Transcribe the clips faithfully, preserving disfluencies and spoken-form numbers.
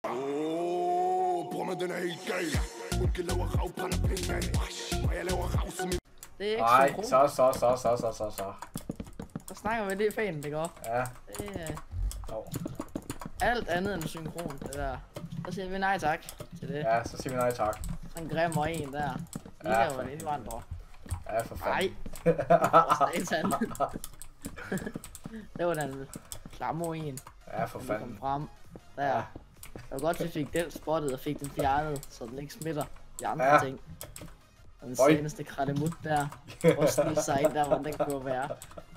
Åh, bror, men den er helt gal. Unke laver rav, brænder penge af. Og jeg laver rav som en... Det er ikke Ej, synkron. så, så, så, så, så, så, så. Så snakker vi det fænt, det går. Ja. Det er Oh. alt andet end synkron, det der. Så siger vi nej tak til det. Ja, så siger vi nej tak. Sådan en grim og en der. I Ja, ja, for jo en indvandrer. Ja, for fanden. Nej. Satan. Det var den klamme en. Ja, for Kom fanden. frem. Der. Ja. Det var godt, vi fik den spottet og fik den fjernet, så den ikke smitter de andre Ja. ting. Og den Oj. seneste krattemut der. Og snige sig ind der, hvor den kunne være.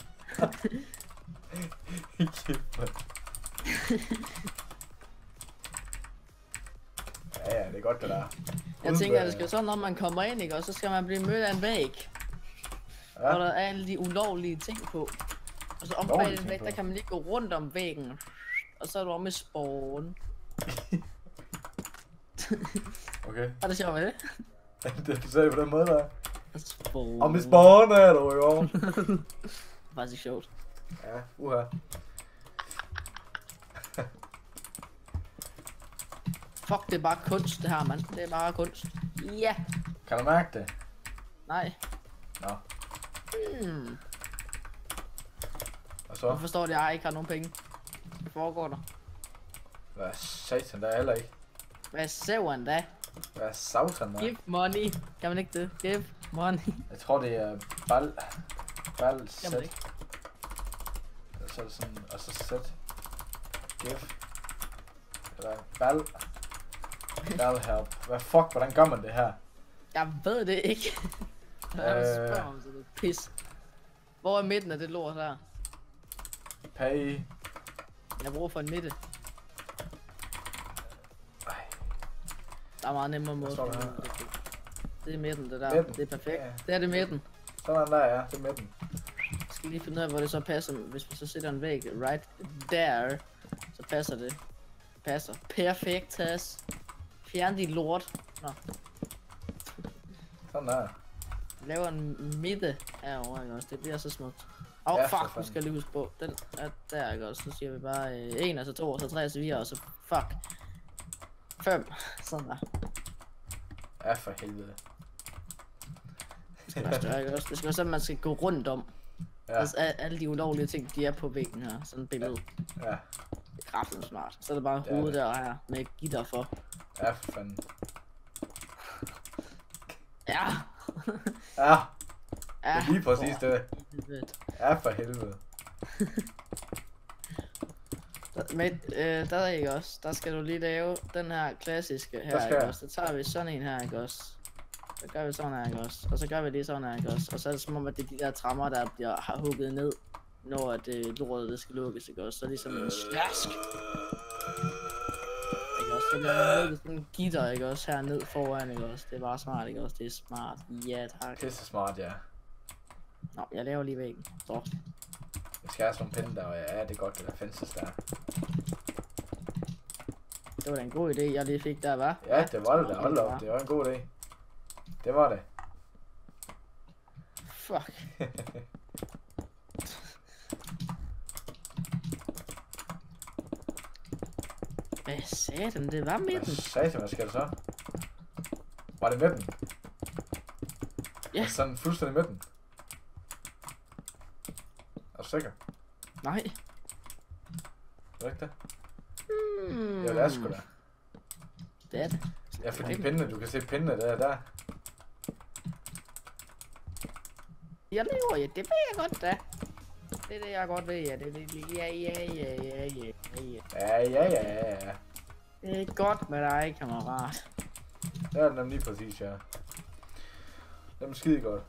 Ja, ja, det er godt det der. Jeg tænker, at det skal sådan, når man kommer ind, ikke? Og så skal man blive mødt af en væg. Ja. Og der er alle de ulovlige ting på. Og så om bag Ulovlige den ting væg, på. der kan man lige gå rundt om væggen. Og så er du om med spawn. Okay. Er det sjovt med det? Det du sagde på den måde der. Spawn. Og med spawn er du jo. Det er faktisk ikke sjovt. Ja, uha. Fuck, det er bare kunst det her, mand. Det er bare kunst. Ja. Kan du mærke det? Nej. Nå. Hmm. Og så? Jeg forstår det, jeg ikke har nogen penge. Hvad foregår der? Hvad satan der er heller ikke. Hvad ser han da? Hvad satan der? Give money. Kan man ikke det? Give money. Jeg tror det er bal... Bal Kan man sæt. ikke? Så er det sådan... Og så sæt. Give. Eller bal... Bal help. Hvad fuck, hvordan gør man det her? Jeg ved det ikke. Jeg Øh. spørger om sådan noget pis. Hvor er midten af det lort her? Pay... Jeg bruger for en midte. Ej. Der er meget nemmere måde. står der for her? det. Det er midten, det der. Midten? Det er perfekt. Ja. Det er det midten. Sådan der, ja. Det er midten. Jeg skal lige finde ud af, hvor det så passer. Hvis vi så sætter en væg right there, så passer det. Det passer. Perfekt, tas. Fjern dit lort. Nå. Sådan der. Laver en midte herovre, ikke også? Det bliver så smukt. Åh, oh, Ja, for fuck, nu fanden. skal jeg lige huske på. Den er der, ikke også? Så siger vi bare øh, en, og så to, og så tre, og så fire, og så fuck. Fem. Sådan der. Ja, for helvede. Det skal være større, ikke også? Det skal være sådan, man skal gå rundt om. Ja, Altså, al- alle de ulovlige ting, de er på væggen her. Sådan et billede. ja. Det er kraftigt smart. Så er der bare Det er hovedet det. der her, med et gitter for. Ja, for fanden. Ja! Ja, Ja, det er lige præcis Åh, det. helvede. Ja, for helvede. Der- Men øh, der er ikke også. Der skal du lige lave den her klassiske her, Der skal ikke jeg. også? Så tager vi sådan en her, ikke også? Så gør vi sådan her, ikke også? Og så gør vi lige sådan her, ikke også? Og så er det som om, at det er de der trammer, der bliver har hugget ned, når det lortet det skal lukkes, ikke også? Så er det sådan en slask. Ikke også? Så bliver der lukket sådan en gitter, ikke også? Her ned foran, ikke også? Det er bare smart, ikke også? Det er smart. Ja, tak. Pisse smart, ja. Nå, jeg laver lige væggen. Så. Jeg skal have sådan nogle pinde der, og ja, det er godt, det der fences der. Det var da en god idé, jeg lige fik der, hva'? Ja, det var det da. Hold op, det var en god idé. Det var det. Fuck. Hvad sagde den? Det var Hvad midten. satan, hvad skal der så? Var det midten? Ja. Altså sådan fuldstændig midten? Er du sikker? Nej. Er det ikke det? Hmm. Ja, det er sgu da. Det er det. Ja, fordi pindene, du kan se pindene der, der. Jeg lever, ja. Det ved jeg godt, da. Det er det, jeg godt ved, ja. Det er det. Ja, ja, ja, ja, ja, ja. Ja, ja, ja, ja. Det er godt med dig, kammerat. Det er den lige præcis, ja. Det er skide godt.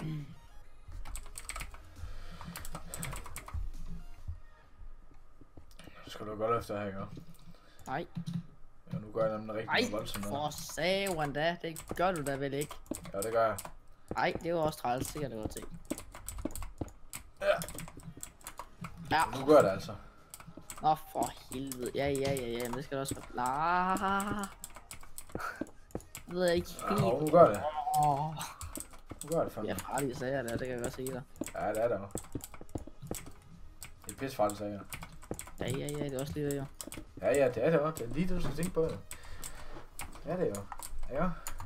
Så skal du godt efter her, ikke? Nej. Ja, nu gør jeg nemlig rigtig Nej, voldsomt for noget. saven da. Det gør du da vel ikke. Ja, det gør jeg. Nej, det var også træls. Det kan det godt se. Ja. Ja. Nu gør jeg det altså. Nå, for helvede. Ja, ja, ja, ja. Men det skal du også godt. La. Det ved jeg ikke Ja, helt. nu gør det. Åh. Nu gør det fandme. Jeg er farlige sager der, det kan jeg godt sige dig. Ja, det er det jo. Det er pisse farligt, sager. Ja, ja, ja, det er også lige det, jo. Ja, ja, det er det også. Det er lige det, du skal tænke på. Det er det jo. Ja.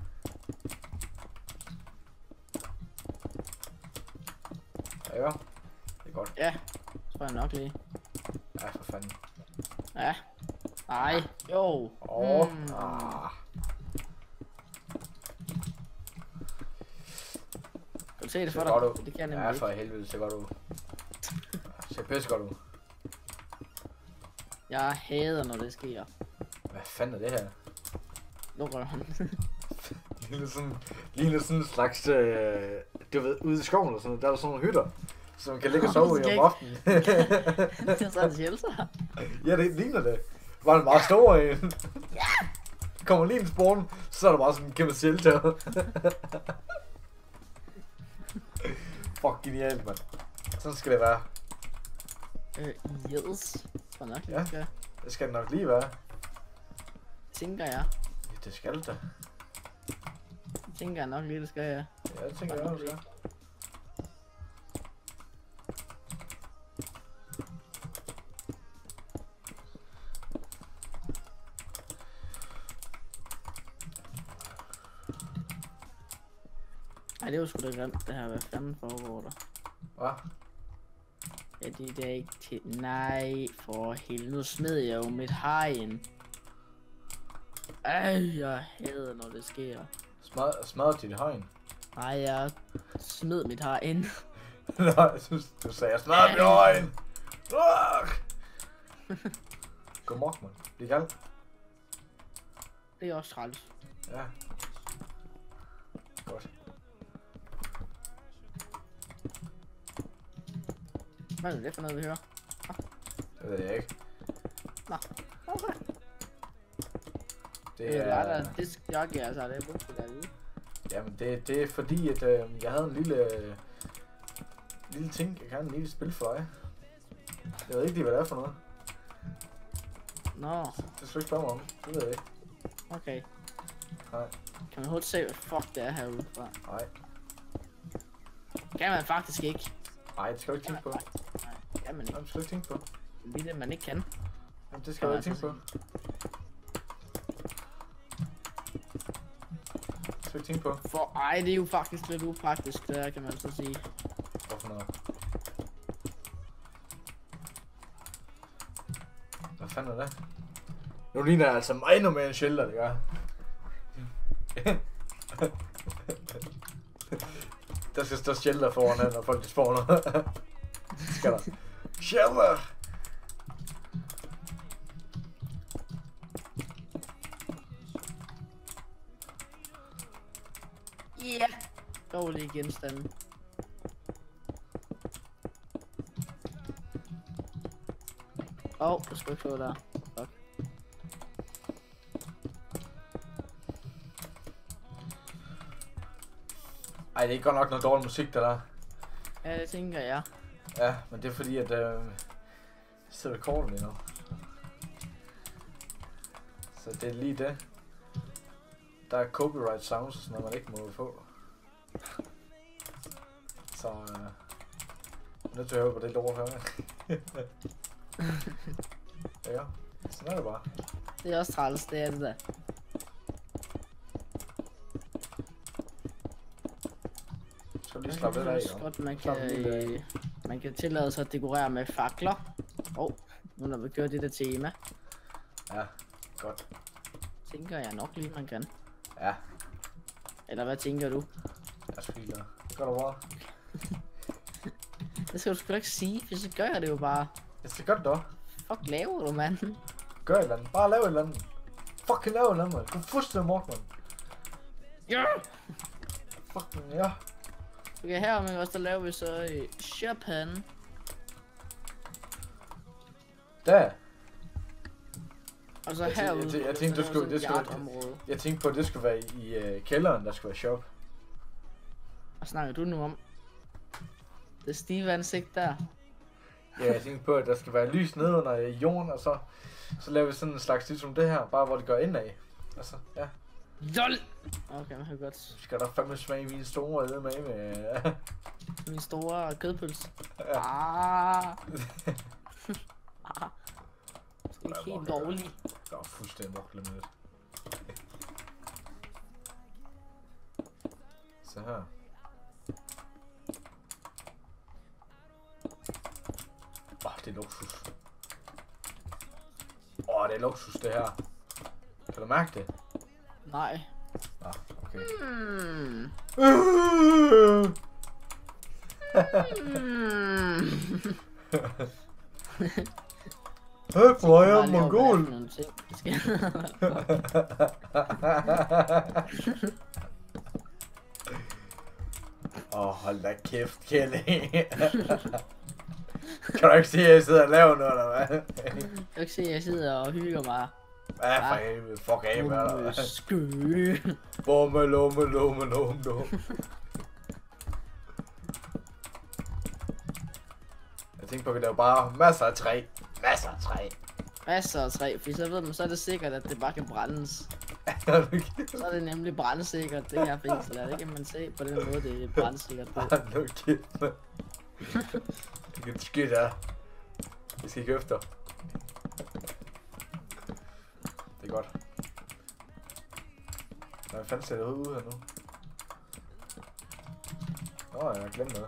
Ja, det er godt. Ja, tror jeg nok lige. Ja, for fanden. Ja. Nej, jo. Åh. Oh. Mm. Ah. Kan du se det for Så dig? godt ud. Det kan jeg nemlig Ja, ikke. for helvede, så godt ud. Det ser pisse godt ud. Jeg hader, når det sker. Hvad fanden er det her? Nu rører han. Ligner sådan, ligner sådan en slags, øh, du ved, ude i skoven eller sådan noget, der er der sådan nogle hytter, som man kan ligge og sove i om aftenen. Det er sådan en shelter. Ja, det ligner det. Var en meget stor en. Kommer lige en spawn, så er der bare sådan en kæmpe shelter. Fuck, genialt, mand. Sådan skal det være. Øh, yes. For nok lige Ja. skal. Det skal det nok lige være. Tænker jeg. Ja, det skal det da. Tænker jeg nok lige, det skal jeg. Ja, det tænker jeg også, ja. Ej, det var sgu da grimt, det her. Hvad fanden foregår der? Hvad? Ja, det er da ikke til... Nej, for helvede. Nu smed jeg jo mit har ind. Ej, jeg hader, når det sker. Smad, smadret dit hegn. Nej, jeg smed mit har ind. Nå, jeg synes, du sagde, jeg smadret mit hegn. God mok, man. Det er galt. Det er også træls. Ja. Godt. Hvad er det for noget, vi hører? Det ved jeg ikke. Nå, okay. Det Det er er... dig, der diskjockey, altså. Det er brugt der lige. Jamen, det, det er fordi, at øh, jeg havde en lille... Øh, lille ting. Jeg kan en lille spil for dig. Jeg ved ikke lige, hvad det er for noget. Nå, Det skal du ikke spørge mig om. Det ved jeg ikke. okay. Nej. Kan man hurtigt se, hvad fuck det er herude fra? Nej. Kan man faktisk ikke. Nej, det skal du ikke tænke på. Nej, kan man Nej, ikke. det skal du ikke tænke på. Det er det, man ikke kan. Jamen, det skal du ikke tænke på. Det skal du ikke tænke på. For ej, det er jo faktisk lidt upraktisk, det her, kan man så sige. Hvorfor noget? Hvad fanden er det? Nu ligner jeg altså mig endnu mere en shelter, det gør. Der skal stå shelter foran her, når folk de spawner. Det skal der. Shelter! Ja! Yeah. Dårlige genstande. Åh, oh, du skal ikke få der. Fuck. Ej, det er ikke godt nok noget dårlig musik, der der. Ja, det tænker jeg. Ja, men det er fordi, at... Øh, jeg sidder kortet lige nu. Så det er lige det. Der er copyright sounds og sådan noget, man ikke må få. Så... Øh, jeg er nødt til at høre på det lort her. Ja, sådan er det bare. Det er også træls, det er det der. Så lige slappe lidt af, også jo. godt, man Slap kan, lidt af. øh, man kan tillade sig at dekorere med fakler. Åh, oh, nu når vi kører det der tema, Ja, godt. tænker jeg nok lige, man kan. Ja, Eller hvad tænker du? jeg er sgu ligeglad. Det gør du bare. Det skal du sgu da ikke sige, for så gør jeg det jo bare. Jeg skal gøre det dog. Fuck laver du, mand? Gør et eller andet. Bare lav et eller andet. Fucking lav et eller andet, mand. Du er fuldstændig mort, mand. Ja! Fucking, ja. Okay, her men også der laver vi så i Japan. Der. Og så Jeg tænkte- herude. jeg tænkte- jeg så tænkte, du laver skulle- vi det sådan et skulle- yard-område. Jeg tænkte på, at det skulle være i øh, kælderen, der skulle være shop. Hvad snakker du nu om? Det stive ansigt der. Ja, jeg tænkte på, at der skal være lys nede under øh, jorden, og så, så laver vi sådan en slags ligesom det her, bare hvor det går indad. Altså, ja. Jol! Okay, man kan godt. Skal der fandme smage mine store æde med med. Min store kødpølse. Ja. Ah. Ah. Det er helt dårligt. Det var fuldstændig moklet med det. Så her. Åh, oh, det er luksus. Åh, oh, det er luksus det her. Kan du mærke det? Nej. Ah, okay. Mm. Hør på, jeg er mongol. Åh, oh, hold da kæft, Kelly. Kan du ikke se, at jeg sidder og laver noget, eller hvad? Kan du ikke se, at jeg sidder og hygger mig? Ja, for helvede. Fuck af med dig. Skø. Bumme, lumme, lumme, lumme, lumme. Jeg tænkte på, at vi laver bare masser af træ. Masser af træ. Masser af træ, for så ved man, så er det sikkert, at det bare kan brændes. Så er det nemlig brændsikkert, det her fængsel der. Det kan man se på den måde, det er brændsikkert på. Hold nu kæft, mand. Det kan skidt her. Vi skal ikke efter. Det er godt. Hvad fanden ser det ud her nu? Nå, jeg har glemt noget.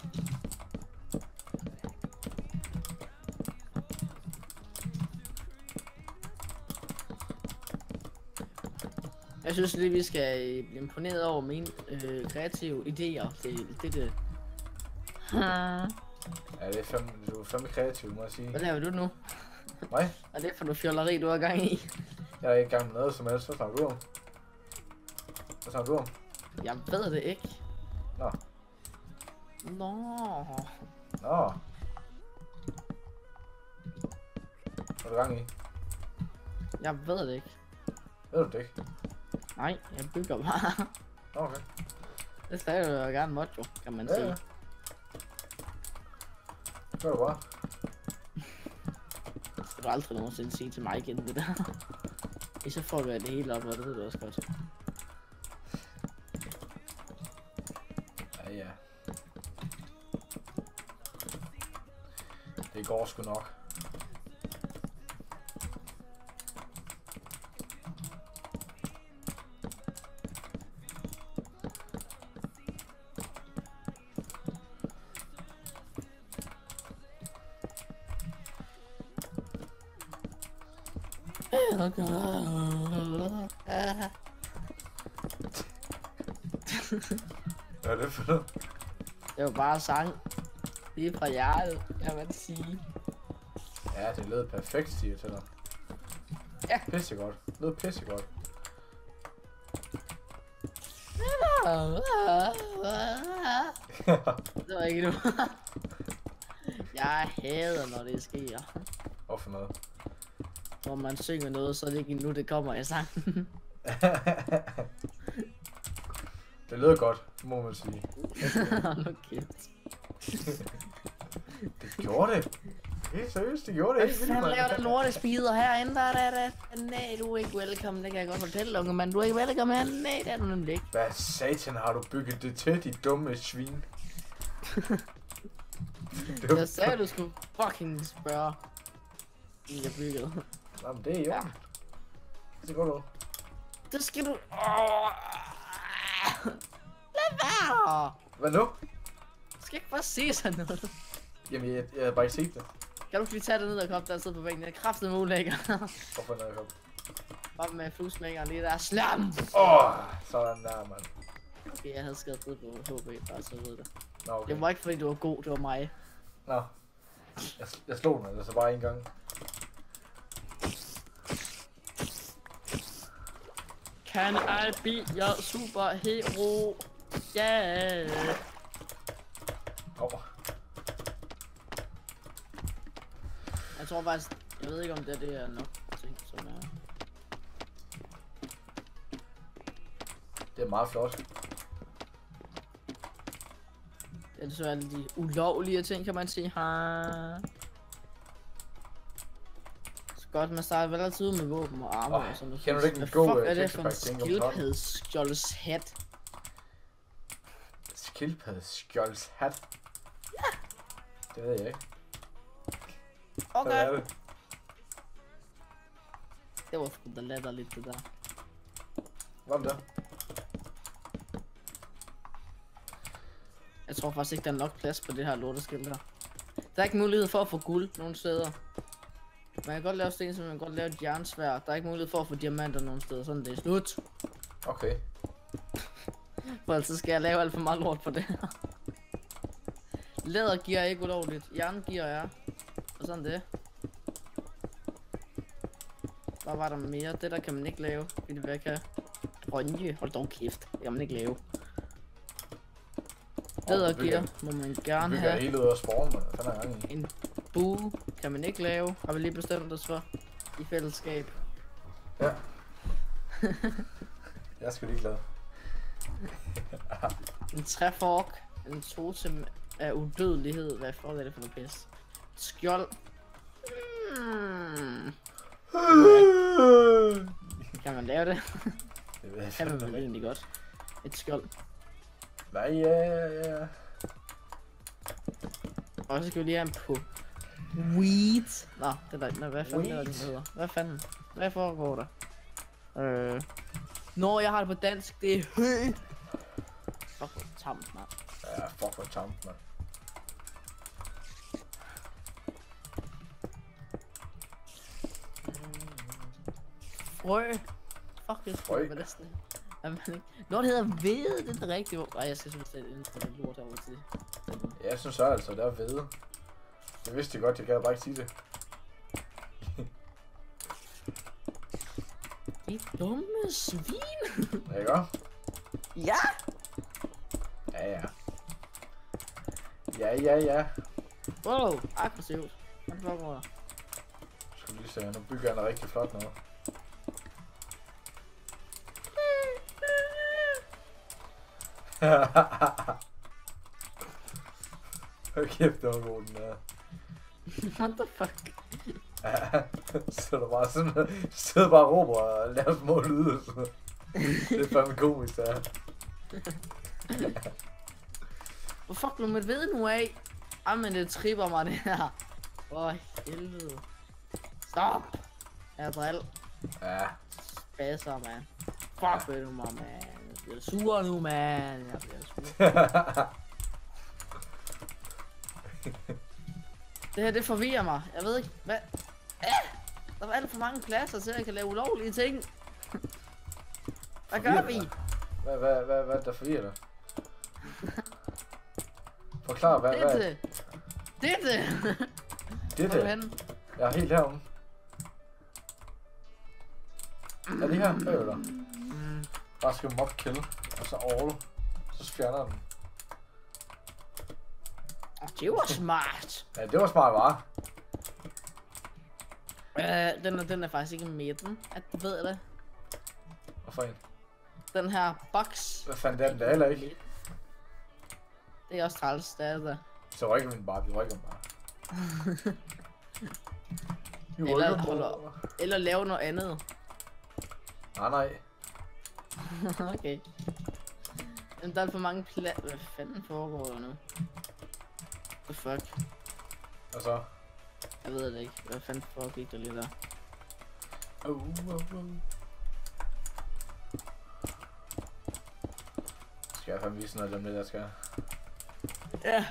Jeg synes lige, vi skal blive imponeret over mine øh, kreative idéer til dette. Ja, det er fandme, du er fandme kreativ, må jeg sige. Hvad laver du nu? Hvad? Er det for noget fjolleri, du har gang i? Jeg er ikke i gang med noget som helst. Hvad snakker du om? Hvad snakker du om? Jeg ved det ikke. Nå. Nå. Nå. Hvad er du gang i? Jeg ved det ikke. Ved du det ikke? Nej, jeg bygger bare. Okay. Det skal jo gerne mod, jo, kan man Ja, sige. ja. Gør du bare. Det skal du aldrig nogensinde sige til mig igen, det der. I så får vi det hele op, og det ved du også godt. Ja, ja. Det går sgu nok. Hvad er det for noget? Det var bare sang. Lige fra hjertet, kan man sige. Ja, det lød perfekt, siger til dig. Ja. Pissegodt. Det lød pissegodt. Det var ikke nu. Jeg hader, når det sker. Hvorfor noget? Når man synger noget, så er det ikke nu, det kommer i sangen. Det lød godt, må man sige. Nu kæft. Det gjorde det. Helt seriøst, det gjorde det. Hvad fanden laver den lortespider herinde? Der er der, nej, du er ikke velkommen. Det kan jeg godt fortælle, unge mand. Du er ikke velkommen her. Nej, det er du nemlig ikke. Hvad satan har du bygget det til, dit dumme svin? Jeg sagde, du skulle fucking spørge. Jeg byggede. Nå, men det er jo. Det går du. Det skal du... Lad være! Hvad nu? Du skal ikke bare se sådan noget. Jamen, jeg, jeg havde bare ikke set det. Kan du ikke lige tage det ned og komme der og sidde på væggen? Det er kraftigt med ulækker. Hvorfor når jeg kom? Bare med fluesmækkeren lige der. Slam! Åh, oh, sådan der, mand. Okay, jeg havde skrevet det på H B, bare så ved det. Nå, okay. Det var ikke fordi du var god, det var mig. Nå. Jeg, jeg slog den altså bare en gang. Can I be your superhero? Yeah! Åh. Oh. Jeg tror faktisk, jeg ved ikke om det, det er nok ting, som er... Det er meget flot. Det er så alle de ulovlige ting, kan man sige. Ha. Så godt, man starter vel altid ud med våben og arme oh, og sådan noget. Kender du ikke en god god er det for en skildpadskjoldshat? Skildpadskjoldshat? Ja! Det ved jeg ikke. Okay. Hvad er det? Det var sgu da latterligt, det der. Hvad er det der? Jeg tror faktisk ikke, der er nok plads på det her lorteskilt her. Der er ikke mulighed for at få guld nogen steder. Man kan godt lave sten, så man kan godt lave et jernsværd. Der er ikke mulighed for at få diamanter nogen steder, sådan det er slut. Okay. For ellers skal jeg lave alt for meget lort på det her. Læder giver ikke ulovligt, jern giver jeg. Og sådan det. Hvad var der mere? Det der kan man ikke lave. Vil det hvad kan? Brønje, hold dog kæft. Det kan man ikke lave. Læder giver må man gerne have. Hele ud af sporen, man. Hvad fanden er gang i? En bue kan man ikke lave. Har vi lige bestemt os for i fællesskab. Ja. Jeg er sgu lige glad. En træfork. En totem af udødelighed. Hvad for er det for noget pis? Skjold. Hmm. Kan man lave det? Det ved jeg Kan man vel ikke. egentlig godt. Et skjold. Nej, ja, ja, ja. Og så skal vi lige have en på weed. Nå, det der, nå, hvad fanden er det, den hedder? Hvad fanden? Hvad foregår der? Øh... Når jeg har det på dansk, det er hø. Fuck, hvor tamt, mand. Ja, fuck hvor tamt, mand. Frø. Fuck, jeg Frø. skal næsten. Jamen, ikke. Når det hedder ved, det er det rigtige. Ej, jeg skal selvfølgelig sætte ind på det lort herovre til. Ja, jeg synes så altså, det er vede. Jeg vidste det godt, jeg gad bare ikke sige det. I dumme svin. Ja, ikke også? Ja. Ja, ja. Ja, ja, ja. Wow, aggressivt. Hvad foregår der? Skal vi lige se, nu bygger jeg noget rigtig flot noget. Hold kæft, det var god den der. What the fuck? Ja, så der bare sådan, sidder bare og råber og laver små lyde. Det er fandme komisk, det her. Hvor fuck blev mit ved nu af? Jamen det tripper mig det her. For helvede. Stop! Jeg er drill. Ja. Spasser, man. Fuck ved du mig, man. Jeg bliver sur nu, man. Jeg bliver sur. Det her, det forvirrer mig. Jeg ved ikke, hvad... Ah! Der var alt for mange pladser til, at jeg kan lave ulovlige ting. Hvad gør vi? Hvad, hvad, hvad, hvad der forvirrer dig? Forklar, hvad, hvad? Dette! Dette! Det Hvor er du er henne? det. Jeg er helt heromme. Er det her? Hvad er der? Mm. Bare skrive mob kill, og så all. Så fjerner den. Det var smart. Ja, det var smart, var. Uh, den, er, den er faktisk ikke med den, at du ved det. Hvorfor en? Den her box. Hvad fanden, det er den da heller ikke. Det er også træls, det er det. Så rykker vi den bare, vi rykker den bare. Vi rykker Eller, den holder, bare. eller lave noget andet. Nej, nej. Okay. Men der er for mange pladser. Hvad fanden foregår der nu? The fuck? Og så? Jeg ved det ikke. Hvad fanden foregik der lige der? Oh, oh, oh. Skal jeg fandme vise noget af dem, det der skal? Ja.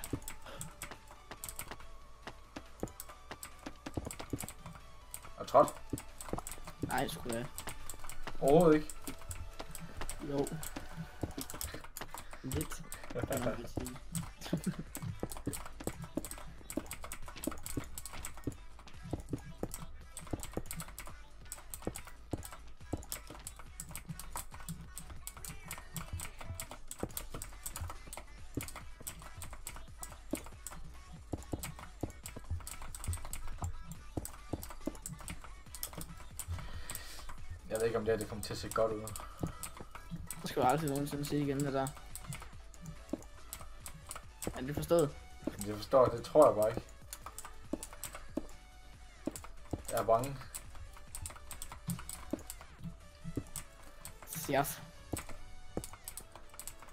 Og trådt? Nej, sgu da. Overhovedet ikke. Jo. Lidt. Kan man vel sige. Jeg ved ikke om det her, det kommer til at se godt ud. Det skal du aldrig nogensinde sige igen, det der. Er det forstået? Jeg forstår, det tror jeg bare ikke. Jeg er bange. Yes.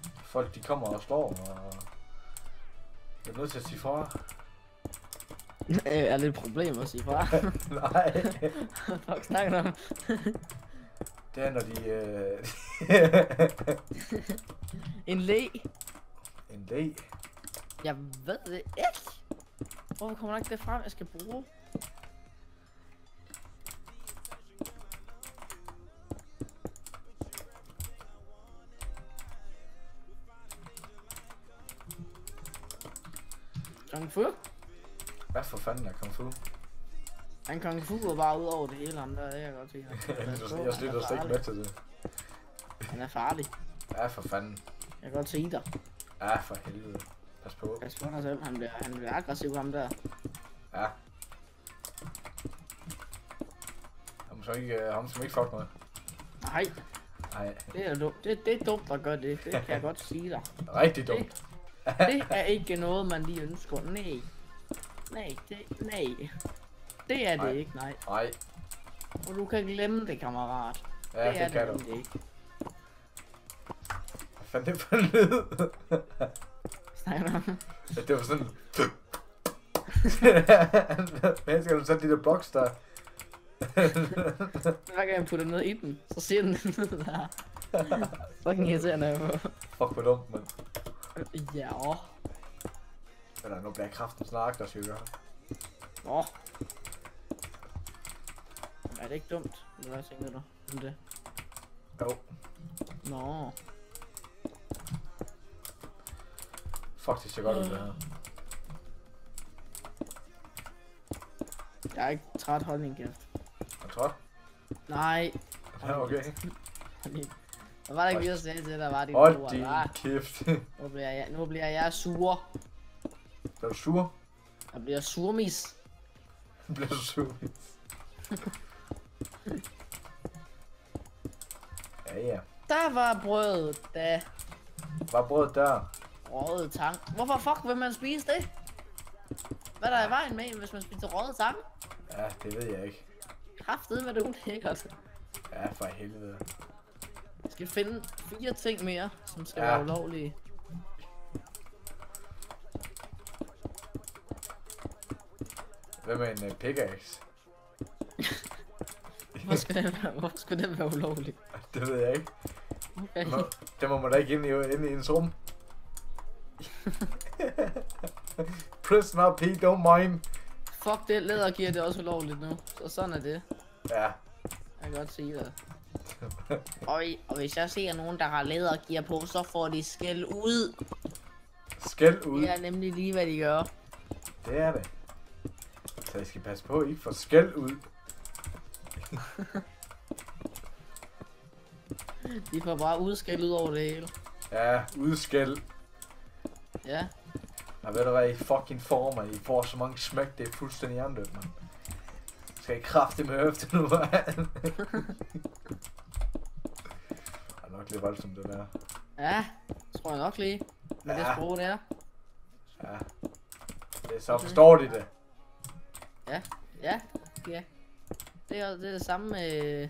Folk de kommer og slår mig, og jeg er nødt til at sige fra. er lidt et problem at sige fra. Nej. Fuck snakker om. Det er når de... Øh... En læ. en læ. Jeg ved det ikke. Hvorfor kommer der ikke det frem, jeg skal bruge? Kung Fu? Hvad for fanden er Kung Fu? Han Kung Fu var bare ud over det hele ham der, det kan jeg godt se. Jeg slutter slet ikke med til det. Han er farlig. Ja, for fanden. Jeg kan godt se dig. Ja, for helvede. Pas på. Pas på dig selv, han bliver, han bliver aggressiv ham der. Ja. Ham som ikke, ham som ikke fuck med. Nej, Nej. det er dumt. Det, det er dumt at gøre det, det kan jeg godt sige dig. Rigtig dumt. Det, det er ikke noget, man lige ønsker. Nej. Nej, det, nej. Det er det Nej. ikke, nej. Nej. Og du kan glemme det, kammerat. Ja, det, det, er kan det du. ikke. Hvad fanden det for en lyd? Snakker du om? Ja, det var sådan... Men skal du sætte de der blocks der? Hver gang jeg putter noget i den, så siger den den lyd der. Fucking irriterende på. Fuck, hvor dumt, mand. Ja. Eller nu bliver jeg kraften snart, der skal gøre. Nå. Er det ikke dumt? Eller hvad tænker du om det? Jo. Nå. Fuck, det ser godt ud, det her. Jeg er ikke træt, hold din kæft. Er du træt? Nej. Ja, okay. Der var der ikke lige at sige til, der var de Hold ord, din hva'? kæft. Nu bliver jeg, nu bliver jeg sur. Er du sur? Jeg bliver surmis. Bliver du sur? Ja, ja. Der var brødet, da Var brødet der? røget tang. Hvorfor fuck vil man spise det? Hvad er der i vejen med, hvis man spiser røget tang? Ja, det ved jeg ikke. Kraftedeme med det ulækkert. Ja, for helvede. Jeg skal finde fire ting mere, som skal Ja. være ulovlige. Hvad med en uh, pickaxe? Hvor skal den være, hvor skal den være ulovlig? Det ved jeg ikke. Okay. Må, det må man da ikke ind i, ind i ens rum. Prisoner P, don't mind. Fuck det, læder giver det også ulovligt nu. Så sådan er det. Ja. Jeg kan godt sige det. Og, i- og hvis jeg ser nogen, der har lædergear på, så får de skæld ud. Skæld ud. Det er nemlig lige, hvad de gør. Det er det. Så I skal passe på, at I ikke får skæld ud. De får bare udskæld ud over det hele. Ja, udskæld. Ja. Og ved du hvad, I fucking former, I får så mange smæk, det er fuldstændig hjernedødt, man. Skal I kraftigt med høfte nu, man? Det er nok lidt voldsomt, det der. Ja, tror jeg nok lige. Med Ja. det sprog der. Ja. Det er så forstår de det. Ja, ja, ja. Det er, det er det samme med...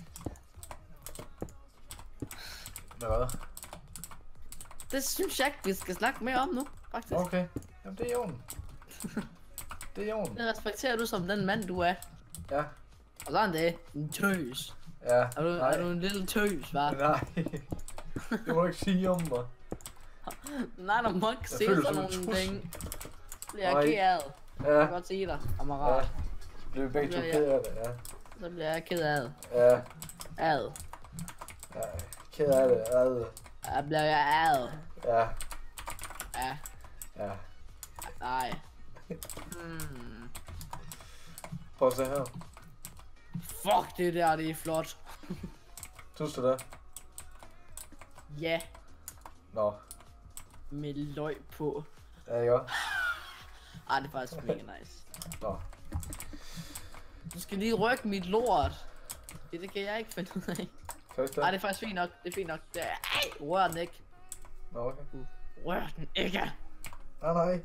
Med hvad? Det synes jeg ikke, vi skal snakke mere om nu, faktisk. Okay. Jamen, det er jo Det er jo Det respekterer du som den mand, du er. Ja. Og sådan det. En tøs. Ja. Er du, Nej. er du en lille tøs, hva'? Nej. Det må du ikke sige om mig. Nej, du må ikke se føler sådan som en nogle trussel. ting. Bliver Nej. jeg ked af det. Jeg Ja. kan godt sige dig, kammerat. Ja. Så bliver vi begge to Ja, ja. ked af det, ja. Så bliver jeg ked af det. Ja. Ad. Ja. Ked af det, ad. Jeg bliver jeg ad. Ja. Ja. Ja. Nej. Hmm. Prøv at se her. Fuck det der, det er flot. Synes du det? Ja, Nå. med løg på. Ja, det godt. Ej, det er faktisk mega nice. Nå. Du skal lige rykke mit lort. Det, det kan jeg ikke finde ud af. Kan du ikke Ej, det? det er faktisk fint nok. Det er fint nok. Det er... Ej, rør den ikke. Nå, okay. Rør den ikke. Nej, nej.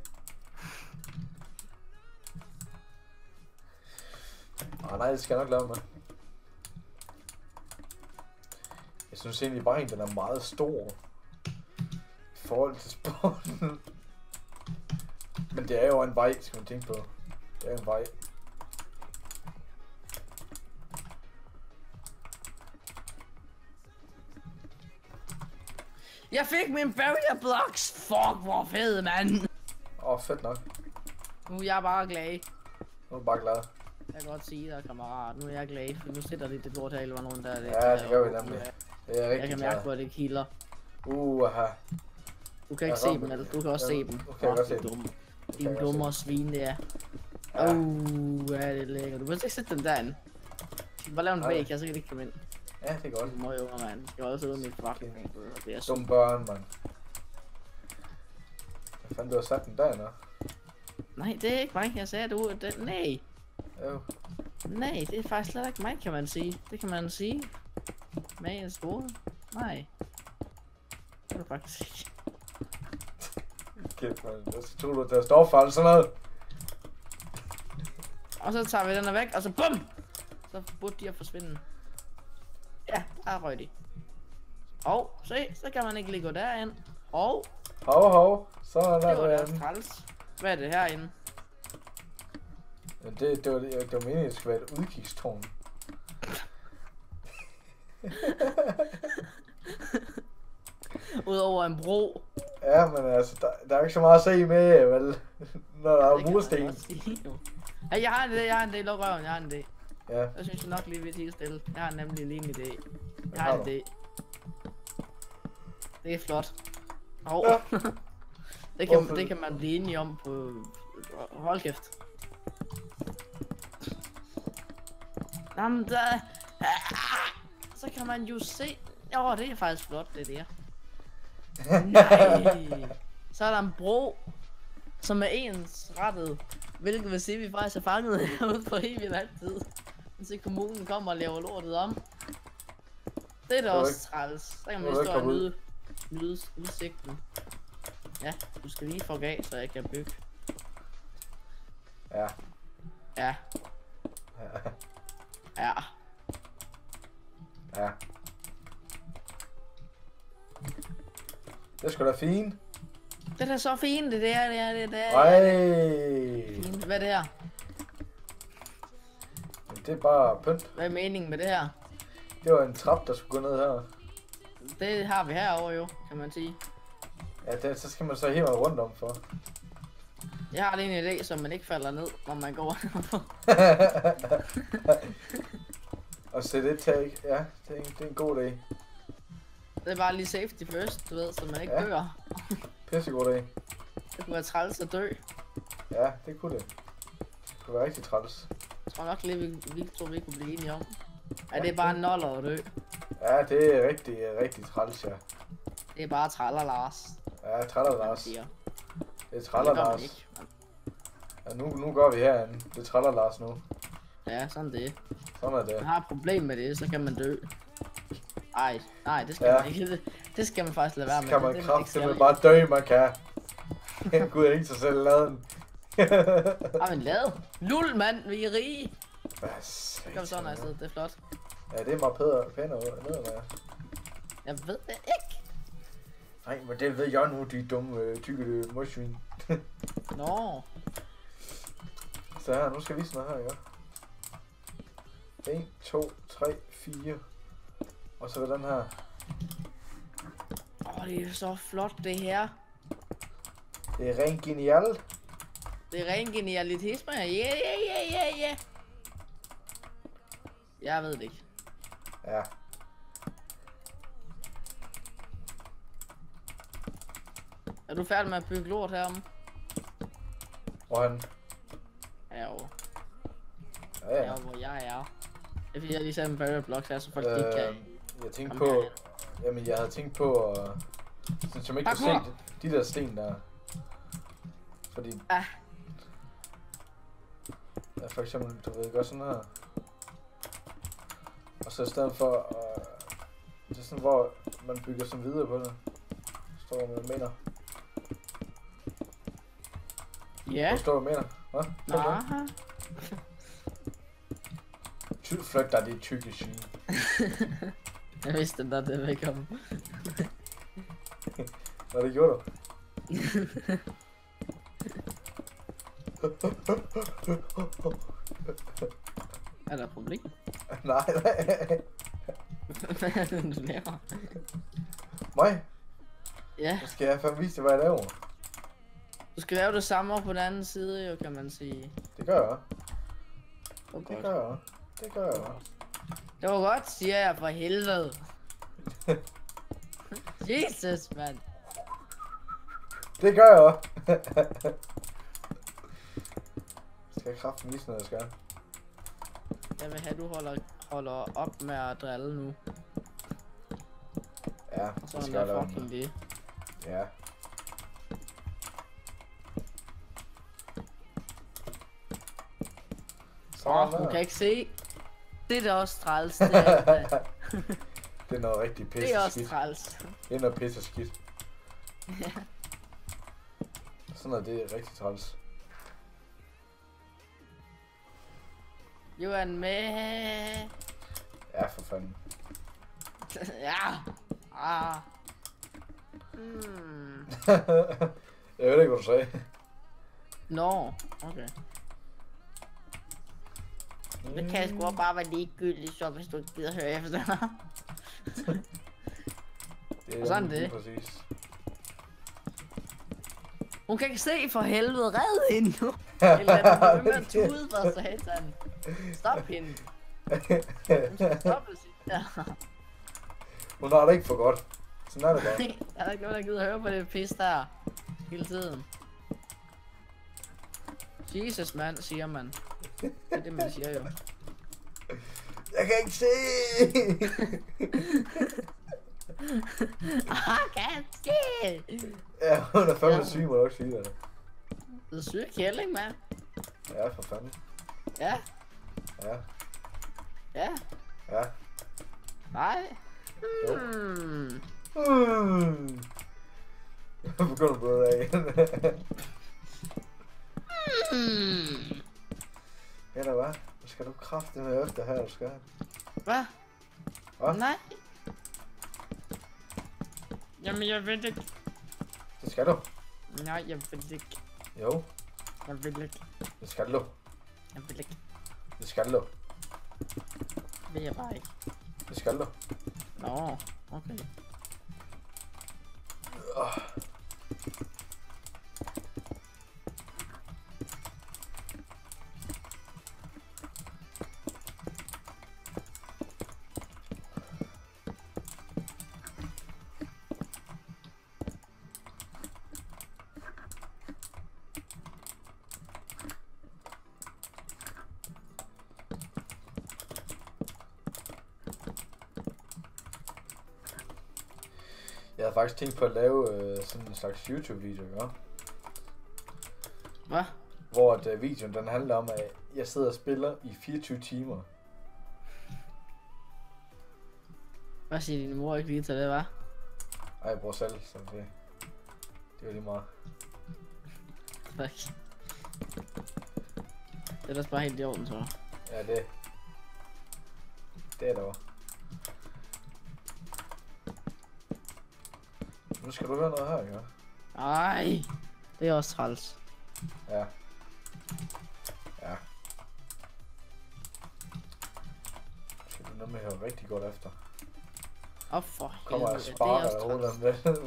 Åh, nej, det skal jeg nok lave med. Jeg synes egentlig bare, at den er meget stor. I forhold til sporten. Men det er jo en vej, skal man tænke på. Det Det er en vej. Jeg fik min barrier blocks! Fuck, hvor fed, mand! Åh, oh, fedt nok. Nu er jeg bare glad. Nu er du bare glad. Jeg kan godt sige dig, kammerat. Nu er jeg glad, for nu sætter de det lort her, eller var nogen der er det. Ja, det gør vi nemlig. Det er rigtig Jeg kan mærke, hvor det kilder. Uha. Du kan ikke se dem, eller du kan også se dem. Du kan godt se dem. Dine dumme svin, det er. Åh, uh, ja, det er lækkert. Du behøver ikke sætte dem derinde. Du kan bare lave en væg, jeg så kan de ikke komme ind. Ja, det er godt. Du må jo, mand. Du skal også ud med et fucking. Det er Dum børn, mand. Hvad fanden, du har sat den derinde? Nej, det er ikke mig, jeg sagde du. Det, nej. Jo. Nej, det er faktisk slet ikke mig, kan man sige. Det kan man sige. Med skole. Nej. Det er du faktisk ikke. Kæft, man. Jeg tror, du tager stoffer eller sådan noget. Og så tager vi den her væk, og så bum! Så burde de at forsvinde. Ja, der røg de. Og se, så kan man ikke lige gå derind. Og Hov, hov. Så er der det var deres derinde. træls. Hvad er det herinde? Ja, det, det var det, det var meningen, at det skulle være et udkigstårn. Udover en bro. Ja, men altså, der, der er ikke så meget at se med, vel? Når der er mursten. Ja, jeg har en idé, jeg har en idé. Luk røven, jeg har en idé. Ja. Jeg synes jeg nok lige ved at stille. Jeg har nemlig lige en idé. Jeg har en idé. Det er flot. Hov. Ja. det, kan, det kan man blive enige om på... Hold kæft. Jamen der... Så kan man jo se... Åh, det er faktisk flot, det der. Nej. Så er der en bro, som er ensrettet. Hvilket vil sige, at vi faktisk er fanget herude for evigt altid. Så kommunen kommer og laver lortet om. Det er da også træls. Så kan man lige stå og nyde, nyde udsigten. Ja, du skal lige få af, så jeg kan bygge. Ja. Ja. Ja. Ja. Det er sgu da fint. Det er da så fint, det der, det er, det der. Ej. Fint. Hvad er det her? Det er bare pynt. Hvad er meningen med det her? Det var en trap, der skulle gå ned her. Det har vi herovre jo, kan man sige. Ja, det, så skal man så hele rundt om for. Jeg har lige en idé, så man ikke falder ned, når man går. Og sætte et tag. Ja, det er, det er en god dag. Det er bare lige safety first, du ved, så man ikke Ja. dør. Pissegod dag. Det kunne være træls at dø. Ja, det kunne det. Det kunne være rigtig træls. Jeg tror nok lige, vi, vi tror, vi kunne blive enige om. Er det bare en noller at dø? Ja, det er rigtig, rigtig træls, ja. Det er bare træller, Lars. Ja, træller Lars. Siger. Det er træller Det gør man Lars. ikke, men- Ja, nu, nu går vi herinde. Det er træller Lars nu. Ja, sådan det. Sådan er det. Man har et problem med det, så kan man dø. Ej, nej, det skal Ja. man ikke. Det, det skal man faktisk lade være med. Så kan man det, det er ikke kraftedeme særlig- bare dø, man kan. Gud, ikke sig selv lade den. Ej, men lad. Lul, mand, vi er rige. Hvad Så gør vi sådan afsted, det er flot. Ja, det er meget pænere, pænere ned, med. Jeg ved det ikke. Nej, men det ved jeg nu, de dumme, øh, tykke øh, møgsvin. Nå. Så her, nu skal vi vise noget her, ja. en, to, tre, fire. Og så er den her. Åh, det er så flot, det her. Det er rent genialt. Det er ren genialitisme. Ja, ja, ja, ja, ja. Jeg ved det ikke. Ja. Er du færdig med at bygge lort herom? Hvor han? Herovre. Ja, ja. Herovre, hvor jeg er. Det er fordi, jeg lige sagde med barrier blocks her, så folk øh, ikke kan. Jeg tænkte Kom på... her. Jamen, jeg havde tænkt på at... Sådan, som ikke kan se Parkour! de, de der sten der. Fordi... Ah. Ja, for eksempel, du ved godt sådan her. Og så i stedet for at... Det er sådan, hvor man bygger sådan videre på det. Forstår du, hvad jeg mener? Ja. Forstår du, hvad jeg mener? Hva? Aha. Ty flygt dig, det tykke svin. Jeg vidste, at det ville komme. Hvad det gjorde du? Er der et problem? Nej, nej. Hvad er det, du laver? Mig? Ja, Så skal jeg fandme vise dig, hvad jeg laver. du skal lave det samme over på den anden side, jo, kan man sige. Det gør jeg. Det Det gør jeg. Det gør jeg. Det var godt, siger jeg, for helvede. Jesus, mand. Det gør jeg. Skal jeg kraften vise noget, jeg skal? Jeg vil have, du holder, holder op med at drille nu. Ja, Og det sådan skal jeg der lave. fucking det. Ja. Åh, oh, Sådan hun der. kan ikke se. Det er da også træls, det er det. Det er noget rigtig pisse Det er også skidt. træls. Det er noget pisse skidt. Ja. Sådan noget, det er rigtig træls. Johan med. Ja, for fanden. Ja. Ah. Hmm. Jeg ved ikke, hvad du sagde. Nå, okay. Det kan sgu bare være ligegyldigt, så hvis du ikke gider høre efter. Det Og sådan lige det. Præcis. Hun kan ikke se for helvede, red hende nu. Eller hun begynder at tude for satan. Stop hende. Hun skal stoppe sit der. Hun har det ikke for godt. Sådan er det bare. Der er ikke nogen, der gider høre på det pis der. Hele tiden. Jesus, mand, siger man. Det er det, man siger jo. Jeg kan ikke se! Ah, kan ske! Ja, hun er fandme Ja. syg, må jeg også sige det. Det er syg kælling, mand. Ja, for fanden. Ja, Ja, ja, ja. nej. Jo. Hmm. Mm. Jeg begynder at bløde af igen. Hmm. Eller hvad? Nu skal du kraftigt med efter her, du skal. Hvad? Hvad? Nej. Jamen, jeg ved ikke. Det skal du. Nej, jeg vil ikke. Jo, Jeg vil ikke. det skal du. Jeg vil ikke. Det skal du. Det vil jeg bare ikke. Det skal du. Nå, okay. Jeg havde faktisk tænkt på at lave øh, sådan en slags YouTube-video, ja? Hvad? Hvor at, øh, videoen den handler om, at jeg sidder og spiller i fireogtyve timer. Hvad siger din mor ikke lige til det, hva'? Ej, jeg bruger selv, så det, det er lige meget. Fuck. Det er da bare helt i orden, tror jeg. Ja, det, det er det også. Nu skal du høre noget her, ikke? Ej, det er også træls. Ja. Ja. Nu skal du nemlig høre rigtig godt efter. Åh, for Kommer jeg helvede, det er sparker også dig træls. hovedet med.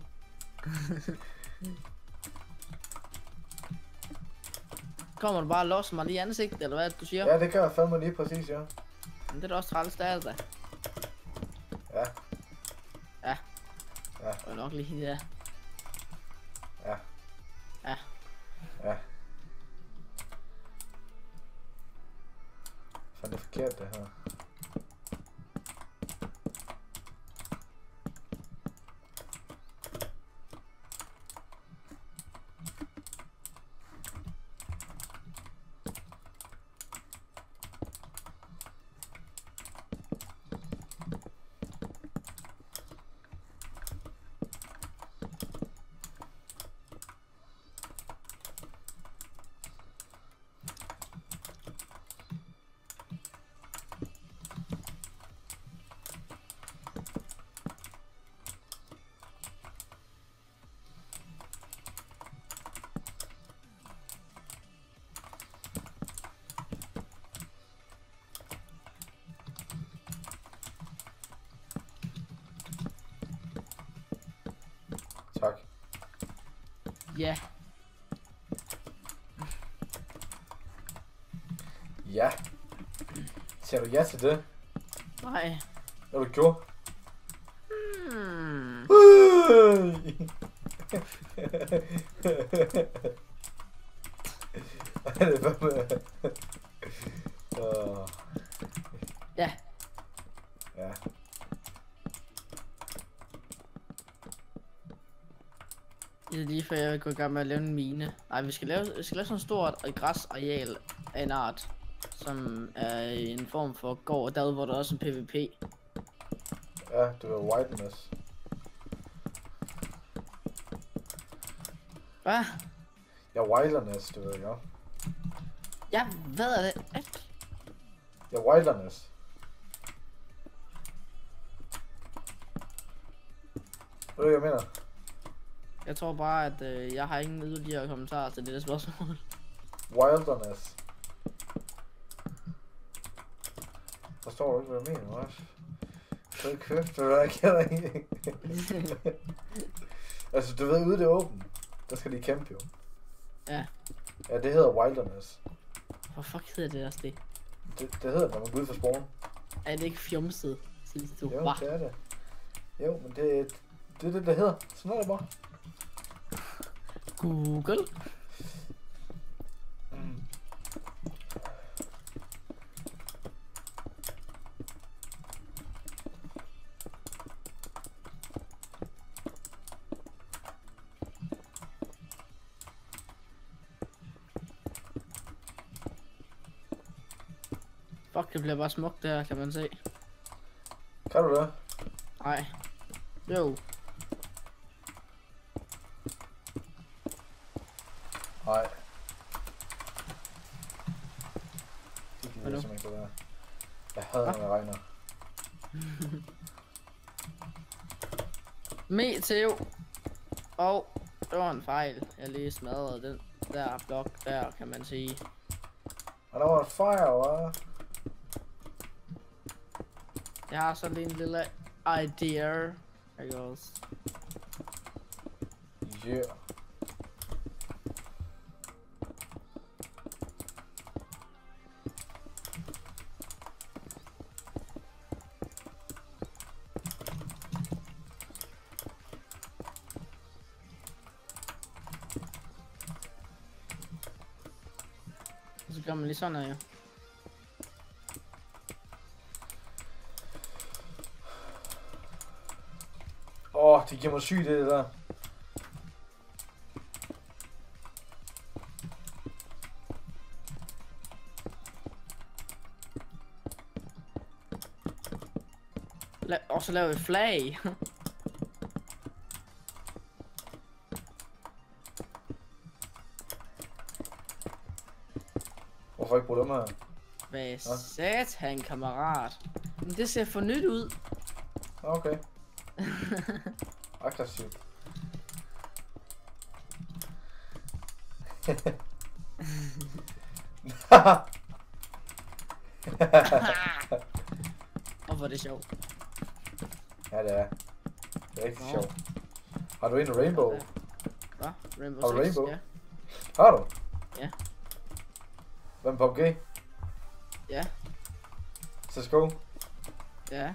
Kommer du bare og låser mig lige i ansigtet, eller hvad du siger? Ja, det gør jeg fandme lige præcis, ja. Men det er da også træls, det er det da. Ja. Ja. Ja. Det var nok lige der. Ja. Ja. Ja. Fandt det forkert, det her. Tak. Ja. Ja. Siger du ja til det? Nej. Hvad har du gjort? Hmm. Ej, det er fandme... Uh... Ja. Ja. Det er lige før jeg vil gå i gang med at lave en mine. Nej, vi skal lave, vi skal lave sådan et stort græsareal af en art, som er en form for gård, derude hvor der er også en PvP. Ja, det var whiteness. Hvad? Ja, wilderness, det ved jeg. Ja, hvad er det? Ja, wilderness. Hvad er det, jeg mener? Jeg tror bare, at øh, jeg har ingen yderligere kommentarer til det der spørgsmål. Wilderness. Forstår du ikke, hvad jeg mener, også? Så er det køft, hvad jeg kender ikke. Altså, du ved, ude det åben, der skal de kæmpe jo. Ja. Ja, det hedder wilderness. Hvor fuck hedder det også det? Det, det hedder, når man går ud fra sporen. Er det ikke fjumset, synes du? Jo, Hva? det er det. Jo, men det, det er det, der hedder. Sådan er det bare. Google. Mm. Fuck, det bliver bare smukt der, kan man se. Kan du det? Nej. Jo. Nej. Det gider Hallo? jeg simpelthen ikke, det der. Jeg hader, når jeg regner. Meteo. Og det var en fejl. Jeg lige smadrede den der blok der, kan man sige. Og der var et fire, hva'? Jeg har sådan en lille idea. Ikke også? Yeah. Så gør man lige sådan her, jo. Åh, oh, det giver mig sygt det der. La og så laver vi flag. Hvorfor ikke bruge dem her? Hvad satan, kammerat. Men det ser for nyt ud. Okay. Aggressivt. Og hvor er det sjovt. Ja, det er. Det er rigtig Nå. sjovt. Har du en rainbow? Hvad? Rainbow Har du Six? Rainbow? Ja. Har du? Ja. Hvem Pubg? Ja. C S G O? Ja.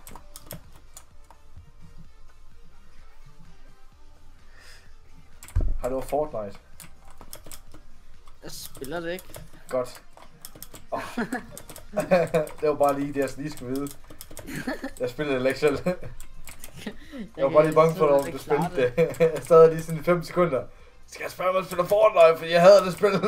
Har du Fortnite? Jeg spiller det ikke. Godt. Oh. Det var bare lige det, jeg lige skulle vide. Jeg spillede det ikke selv. Jeg var bare lige bange for, om du spillede det. Jeg sad lige sådan i fem sekunder. Skal jeg spørge, om jeg spiller Fortnite, for jeg hader det spil.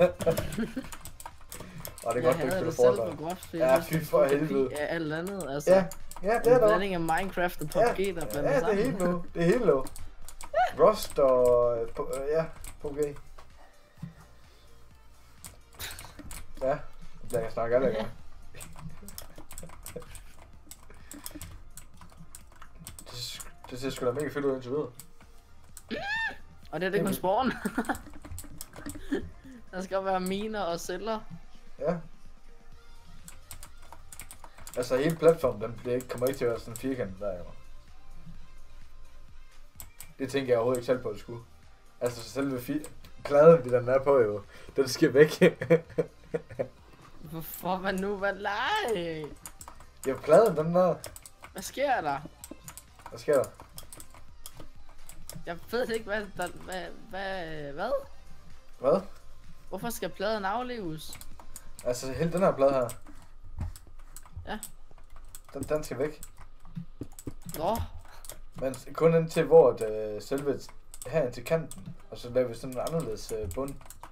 Og det er godt, du ikke spiller Fortnite. Godt, ja, fy for helvede. Ja, alt andet, altså. Ja, ja, det er en der. blanding af Minecraft og Pubg, ja, der blandet sammen. Ja, det er helt nu. Det er helt nu. Rust og... Uh, ja, Pubg. Ja, det bliver jeg snakke alle gange. Det, det ser sgu da mega fedt ud indtil videre. Og det er det kun spawn. Der skal være miner og celler. Ja. Altså hele platformen, den bliver ikke, kommer ikke til at være sådan en firkant der jo. Det tænker jeg overhovedet ikke selv på, at det skulle. Altså selve fi- pladen, vi den er på jo, den skal væk. Hvorfor man nu var leg? Ja, pladen, den der. Hvad sker der? Hvad sker der? Jeg ved ikke, hvad der... Hvad? Hvad? Hvad? Hvad? Hvorfor skal pladen afleves? Altså hele den her plade her. Ja. Den, den skal væk. Nå. Men kun indtil hvor det, øh, selve her til kanten. Og så laver vi sådan en anderledes øh, bund.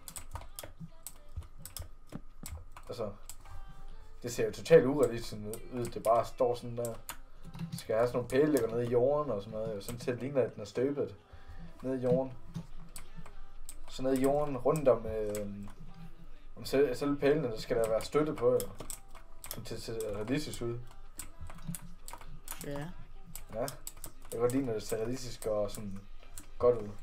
Altså. Det ser jo totalt urealistisk ud. Det bare står sådan der. Det skal have sådan nogle pæle, der går ned i jorden og sådan noget. Sådan til at ligne, at den er støbet. Ned i jorden. Så ned i jorden rundt om, øh, om selv, selve pælene, der skal der være støtte på. Jo. Som til at se realistisk ud. Ja. Ja. Jeg kan godt lide, når det ser realistisk og sådan godt ud.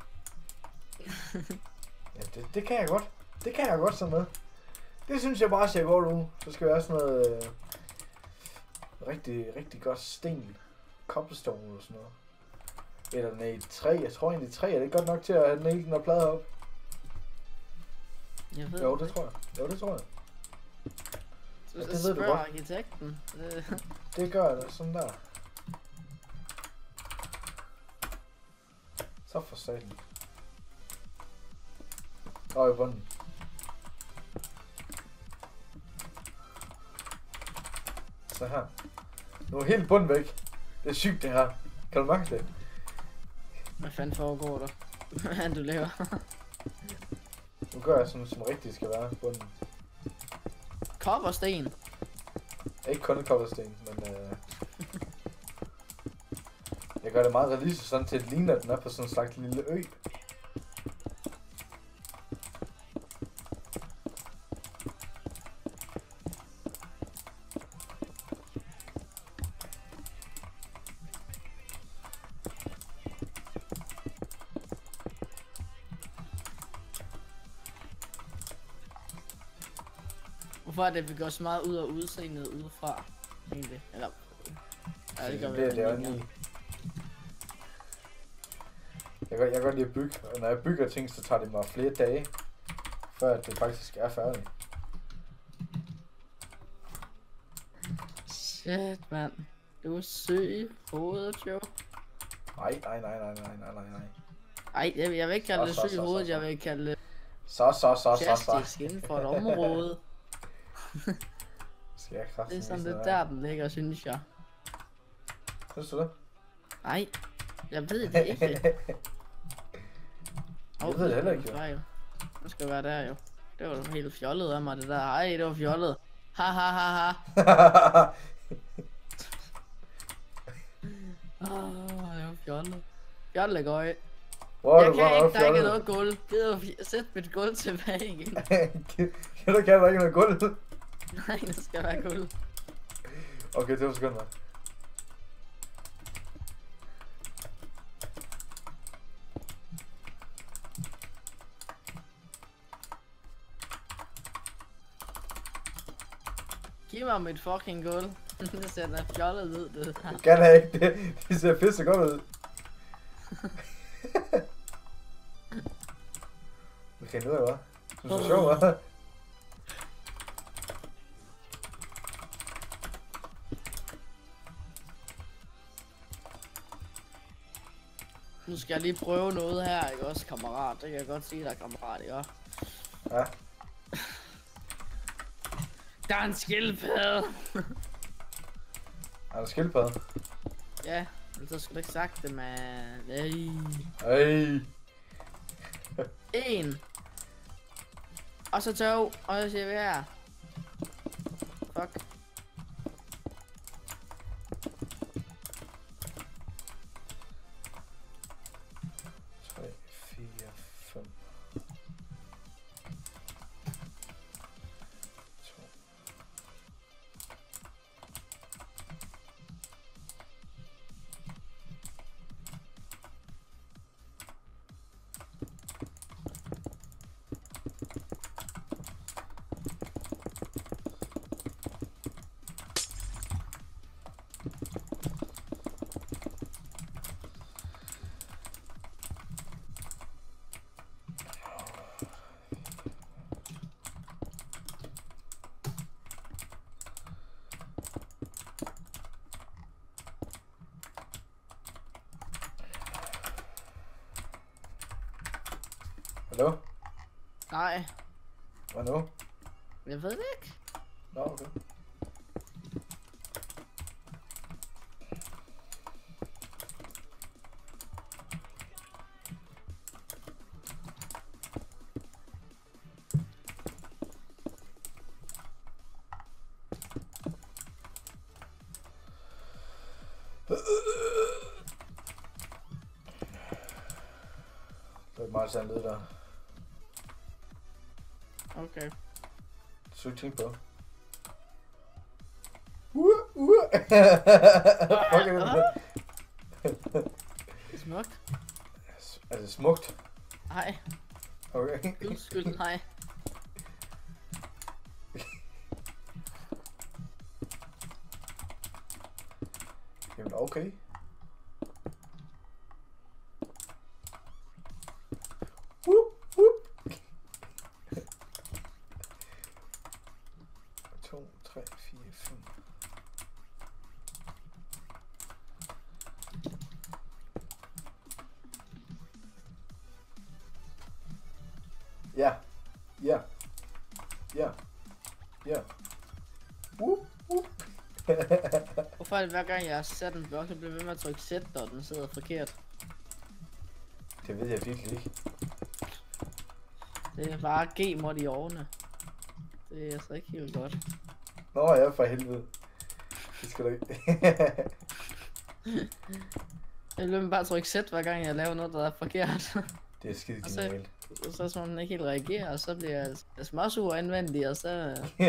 Ja, det, det kan jeg godt. Det kan jeg godt sådan noget. Det synes jeg bare ser godt ud. Så skal vi have sådan noget øh, rigtig, rigtig godt sten. Cobblestone eller sådan noget. Eller nej, træ. Jeg tror egentlig træ er det godt nok til at have den hele den her plade op. Jeg ved Jo, det tror jeg. Jo, det tror jeg. Så Ja, ja, det ved du godt. arkitekten. Det... Det gør jeg da sådan der. Så for satan. Og i bunden. Så her. Nu er hele bunden væk. Det er sygt det her. Kan du mærke det? Hvad fanden foregår der? Hvad du laver? Nu gør jeg sådan, som rigtigt skal være bunden. Koppersten. Ikke kun koppersten, men øh... jeg gør det meget realistisk sådan til at ligne, at den er på sådan en slags lille ø. Hvorfor er det, vi går så meget ud og udseendet udefra? Egentlig. Eller... Ja, det gør vi. Det er det også. Jeg kan, jeg kan godt lide at bygge, og når jeg bygger ting, så tager det mig flere dage, før det faktisk er færdigt. Shit, mand. Du er syg i hovedet, jo. Nej, nej, nej, nej, nej, nej, nej, nej. Ej, jeg, jeg vil ikke kalde det Så, så, syg i så, hovedet, så, så. jeg vil kalde det Så, så, så, så, så. plastisk inden for et område. Skal jeg kraftigt Det er sådan lidt der, den ligger, synes jeg. Synes du det? Nej, jeg ved det ikke. Jeg ved det heller ikke, jo. jo. Det skal være der, jo. Det var da helt fjollet af mig, det der. Ej, det var fjollet. Ha ha ha ha. Åh, oh, det var fjollet. Fjollet går i. Hvor er Jeg du kan godt ikke, nok der er ikke fjollet? noget gulv. Gider du sætte mit gulv tilbage igen? Kan du kan der ikke noget gulv? Nej, det skal være gulv. Okay, det var skønt nok. Giv mig mit fucking gulv. Det ser da fjollet ud, det der. Det kan jeg ikke. Det, det ser pisse godt ud. Okay, nu er det, hva'? Synes du er sjov, hva'? Nu skal jeg lige prøve noget her, ikke også, kammerat? Det kan jeg godt sige, der er kammerat, ikke også? Ja. Der er en skildpadde! Er der skildpadde? Ja, men så skulle du ikke sagt det, man. Ej. Ej. En. Og så to, og så siger vi her. Fuck. tre, fire, fem. to. Hallo? Nej. Hvad nu? Jeg ved det ikke. Nå, okay. Det er meget sådan lyd der. Okay. Det skal du ikke tænke på. Uh, uh. Fuck er det? Smukt. Er det smukt? Nej. Okay. Undskyld, nej. Jamen okay. Whoop, whoop. to, tre, fire, fem. Ja. Ja. Ja. Ja. Whoop, whoop. Hvorfor er det hver gang jeg har sat en blok, så bliver jeg ved med at trykke sæt, når den sidder forkert? Det ved jeg virkelig ikke. Det er bare G-mod i årene. Det er altså ikke helt godt. Nå ja, for helvede. Det skal du ikke. Jeg bliver bare at trykke sæt, hver gang jeg laver noget, der er forkert. Det er skide Og så- genialt. Og så som den ikke helt reagerer, og så bliver jeg, jeg småsur indvendig, og så...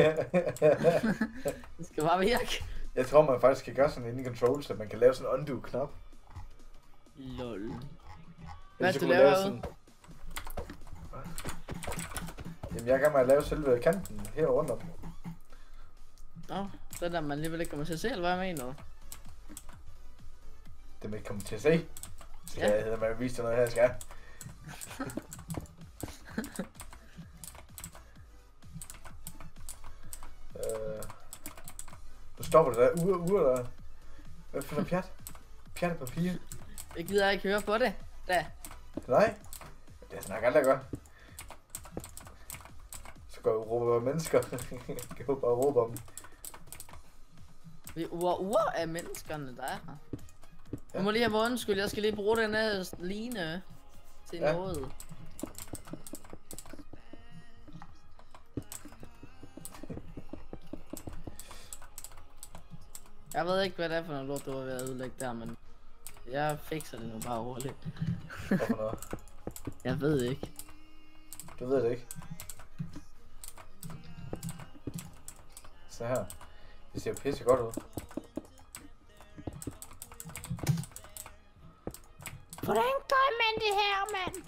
Det skal bare virke. Jeg tror man faktisk kan gøre sådan en control, så man kan lave sådan en undo-knap. Lol. Eller Hvad så du kunne man laver lave herude? sådan... Jamen jeg er i gang med at lave selve kanten her rundt om. Nå, så er der man alligevel ikke kommer til at se, eller hvad mener du? Det man ikke kommer til at se. Skal Ja. jeg hedder man vise dig noget her, skal øh... Nu stopper det der ur, ur der. Hvad for noget pjat? Pjat af papir? Jeg gider ikke høre på det. Da. Nej. Det snakker aldrig godt. Så går jeg og råber mennesker. Jeg kan jo bare råbe om. Vi ur, ur af menneskerne, der er her. Ja. Jeg må lige have undskyld, jeg skal lige bruge den her line til Ja. noget. Jeg ved ikke, hvad det er for noget lort, du var ved at udlægge der, men jeg fikser det nu bare roligt. Hvorfor noget? Jeg ved ikke. Du ved det ikke. Så her. Det ser pisse godt ud. Hvordan gør man det her, mand?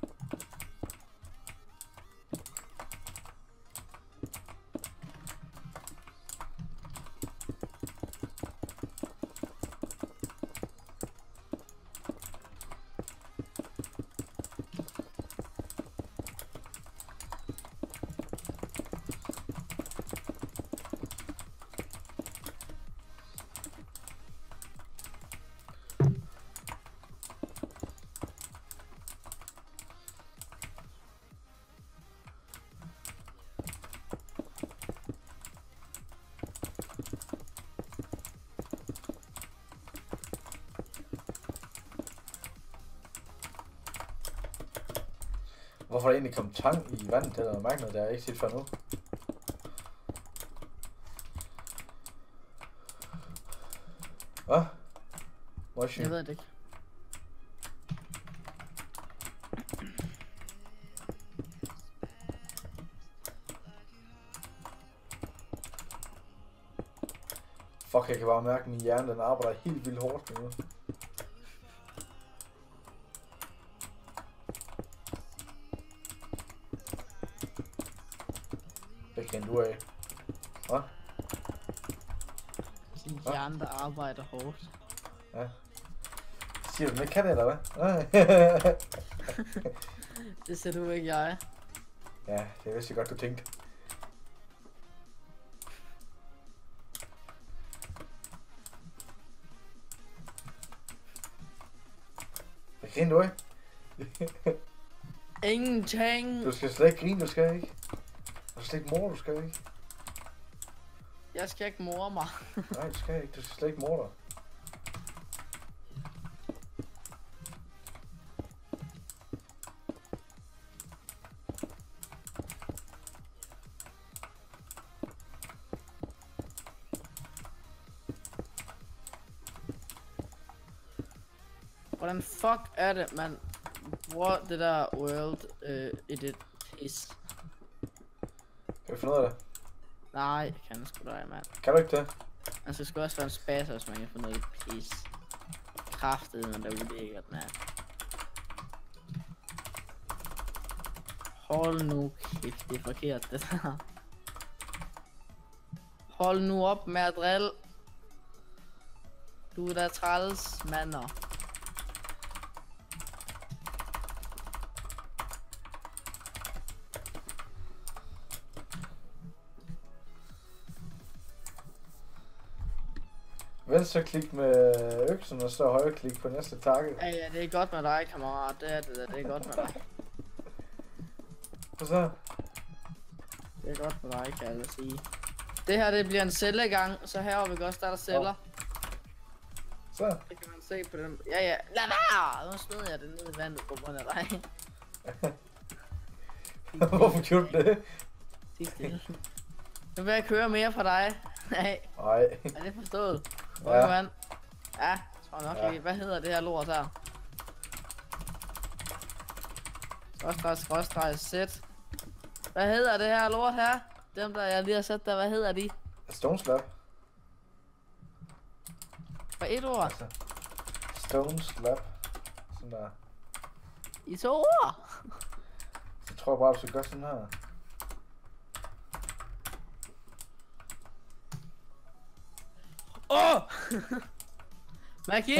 Hvorfor er der egentlig kommet tang i vandet eller noget mærkeligt, det har jeg ikke set før nu. Hvad? Motion. Jeg ved det ikke. Fuck, jeg kan bare mærke, at min hjerne den arbejder helt vildt hårdt nu. Hvad kan du af? Hvad? Sin hjerne, der arbejder hårdt. Ja. Siger du, den ikke kan det, eller hvad? Det ser du ikke, jeg. Ja, det vidste jeg godt, du tænkte. Hvad griner du af? Ingenting. Du skal slet ikke grine, du skal ikke. Du skal slet ikke mor, du skal ikke. Jeg skal ikke more mig. Nej, du skal ikke. Du skal slet ikke mor dig. Hvordan fuck er det, man bruger det der world uh, edit pis? Kan vi finde ud af det? Nej, det kan jeg sgu da, mand. Kan du ikke det? Man skal sgu også være en spasser, hvis man kan få noget pis. Kraftet, men der er ulækkert, mand. Hold nu kæft, det er forkert, det der. Hold nu op med at drille. Du er da træls, mander. Venstre klik med øksen, og så højre klik på næste target. Ja, ja, det er godt med dig, kammerat. Det er det der. Det er godt med dig. Hvad så? Det er godt med dig, kan jeg sige. Det her, det bliver en cellegang, så her vi også starte celler. Så? Det kan man se på den. Ja, ja. Lad være! Nu smider jeg det ned i vandet på grund af dig. Hvorfor gjorde du det? Sig stille. Nu vil jeg køre mere fra dig. Nej. Nej. Er det forstået? Ja. Ja. Man? Ja, tror nok Ja. lige. Hvad hedder det her lort her? Skråstreg, skråstreg, sæt. Hvad hedder det her lort her? Dem der jeg lige har sat der, hvad hedder de? Stone slab. For et ord? Altså, stone slab. Sådan der. I to ord? Jeg tror bare, du skal gøre sådan her. Åh! Oh! Magi!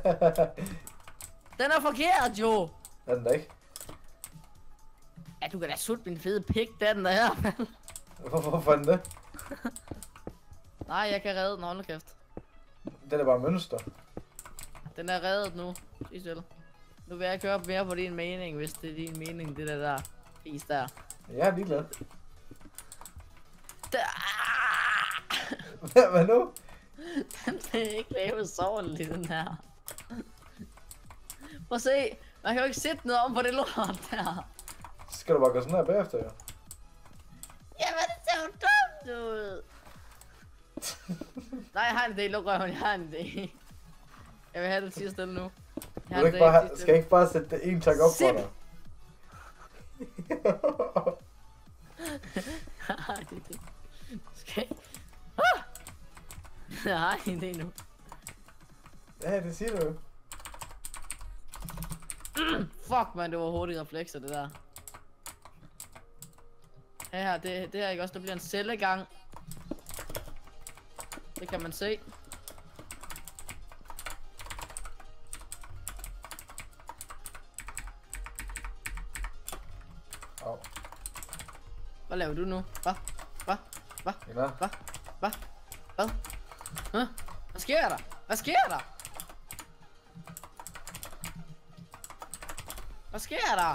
Den er forkert, jo! Er den da ikke? Ja, du kan da sutte min fede pik, den der her. Hvorfor, hvorfor er den det? Nej, jeg kan redde den, hold nu kæft. Den er bare mønster. Den er reddet nu. Sig selv. Nu vil jeg køre mere på din mening, hvis det er din mening, det der der fis der. Jeg er ligeglad. Der. Hvad nu? Den er ikke lavet så ordentligt, den her. Prøv at se. Man kan jo ikke sætte noget om på det lort der. Så skal du bare gå sådan her bagefter, jo. Jamen, det ser jo dumt ud. Nej, jeg har en idé. Luk røven, jeg har en idé. Jeg vil have det til stille nu. Du ikke bare, skal ikke bare sætte det en tak op Sip. for dig. Skal jeg... Ah! Jeg har en idé nu. Ja, det siger du jo. Mm, fuck man, det var hurtige reflekser det der. Her, det, det her ikke også, der bliver en cellegang. Det kan man se. Au. Hvad laver du nu? Hvad? Hvad? Hvad? Ja. Hvad? Hvad? Hvad? Huh? Hvad sker der? Hvad sker der? Hvad sker der?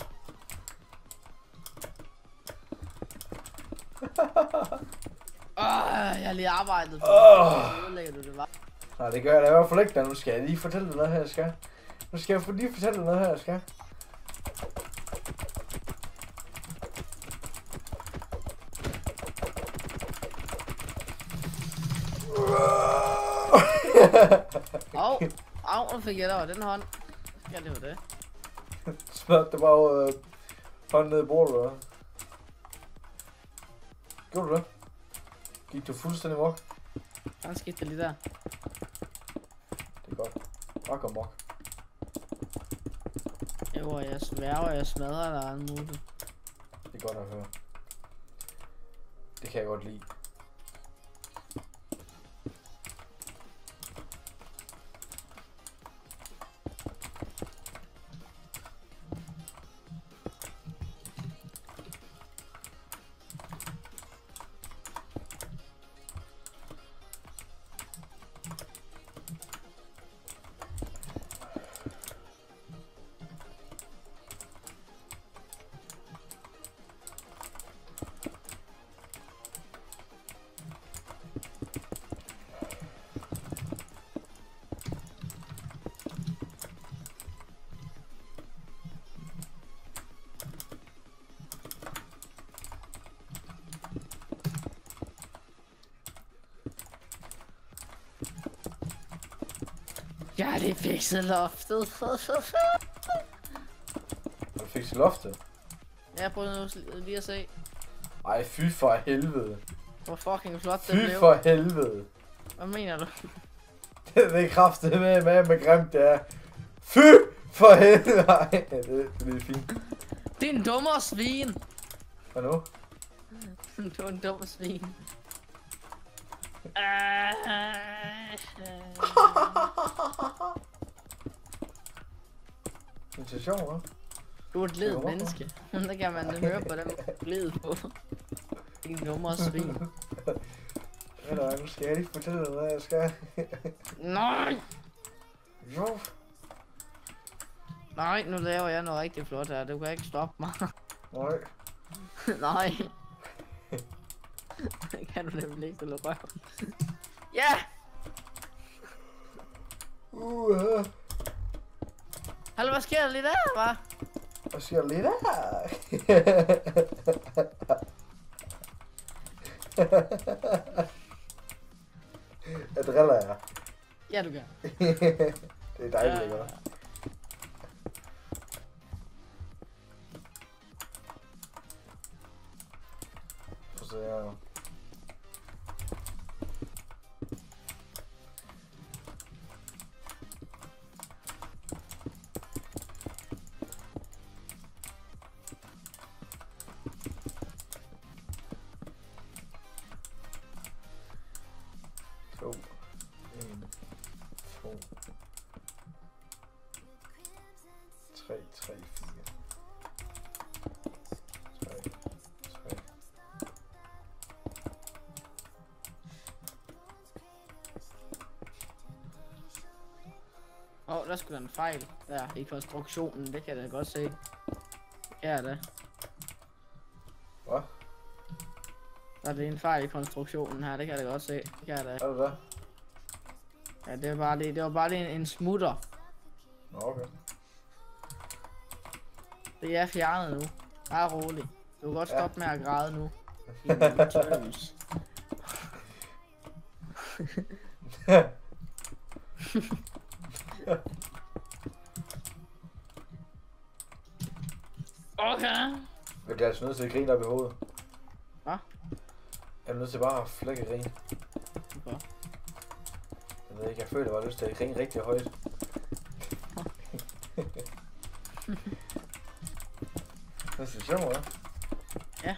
Åh, jeg har lige arbejdet for Åh. det. Ødelægger du det, var? Nej, det gør jeg da i hvert fald ikke, da nu skal jeg lige fortælle dig noget her, jeg skal. Nu skal jeg lige fortælle dig noget her, jeg skal. Au, au, nu fik jeg over den hånd. Ja, det var det. Smørte det bare øh, hånden ned i bordet, eller hvad? Gjorde du det? Gik du fuldstændig mok? Han skete det lige der. Det er godt. Bare kom mok. Jo, jeg sværger, jeg smadrer dig en mutte. Det er godt at høre. Det kan jeg godt lide. Jeg har lige fikset loftet. Har du fikset loftet? Jeg prøver nu lige at se. Ej, fy for helvede. Hvor fucking flot det Fy blev. for helvede. Hvad mener du? Det er kraftet med, med, med grimt, det er. Fy for helvede. Ej, det, det er fint. Det er en dummer svin. Hvad nu? Du er en dummer svin. Det er sjovt, hva'? Du er et ledet menneske. Der kan man høre på den led på. Det er en dummer svin. Eller, nu skal jeg lige fortælle dig, hvad jeg skal. Nej! Jo. Nej, nu laver jeg noget rigtig flot her. Du kan ikke stoppe mig. Nej. Nej. Det kan du nemlig ikke, eller røv. Ja! Uh, Hallo, hvad sker der lige der, hva'? Hvad sker der lige der? Jeg driller jer. Ja, du gør. Det er dejligt, ikke? Prøv at se her. To. En. To. Tre, tre, fire. Tre, tre. Åh, oh, der skulle der en fejl der i konstruktionen, det kan jeg da godt se. Det kan jeg da. Hvad? Der er en fejl i konstruktionen her, det kan jeg da godt se. Det kan jeg da. Er det der? Ja, det var bare lige, det var bare lige en, en smutter. Nå, okay. Det er fjernet nu. Bare rolig. Du kan godt Ja. stoppe med at græde nu. Tøs. Okay. Jeg bliver altså nødt til at grine op i hovedet. Hvad? Jeg er nødt til bare at flække grin. Hvorfor? Jeg ved ikke, jeg føler, at jeg har lyst til at grine rigtig højt. Det er sjovt, hva'? Ja.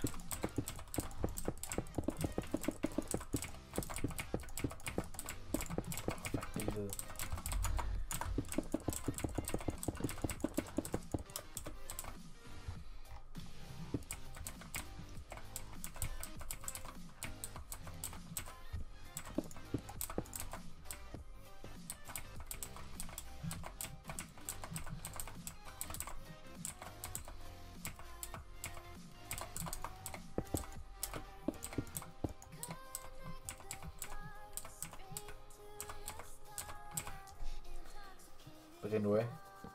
But anyway.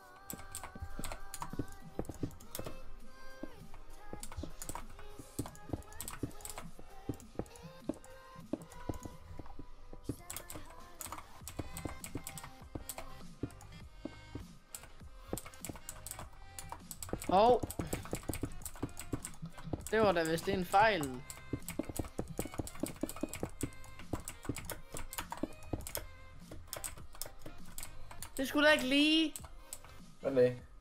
Hov. Det var da vist en fejl. Det skulle da ikke lige. Hvad er det?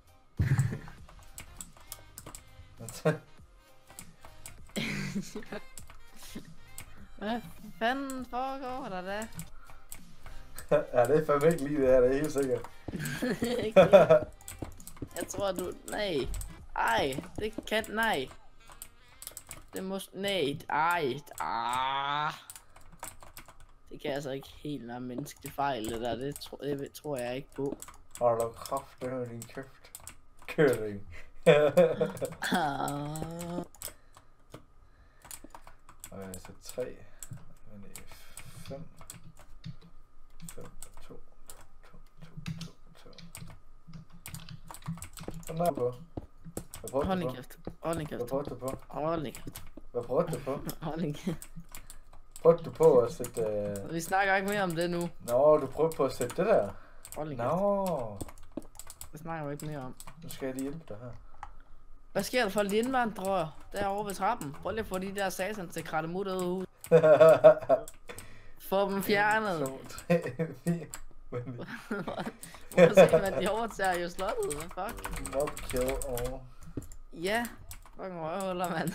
Hvad fanden foregår der da? Ja, det er fandme ikke lige det her, det er helt sikkert. Ikke det? Jeg tror du... Nej. Ej, det kan... Nej. Det må... Nej. Ej. Ah. Det kan altså ikke helt være menneskelig fejl, det der. Det, tro, det tror jeg ikke på. Har du kraft med din kæft? Køring. Ah. Og jeg så tre. Men det er fem. Fem, to, to, to, to, to. Sådan er på. Hvad prøvede Hold du en på? kæft. Hold en kæft. Hvad prøvede du på? Hold en kæft. Hvad prøvede du på? Hold en kæft. Prøvede du på at sætte... Uh... Vi snakker ikke mere om det nu. Nå, du prøvede på at sætte det der. Hold lige Nå. Det snakker vi ikke mere om. Nu skal jeg lige hjælpe dig her. Hvad sker der for de indvandrere derovre ved trappen? Prøv lige at få de der satans til krattemutter ud af huset. Få dem fjernet. to, tre, fire. Prøv at se, hvad de overtager jo slottet. Hvad fuck? Mob kill all. Ja. Fucking røvhuller, mand.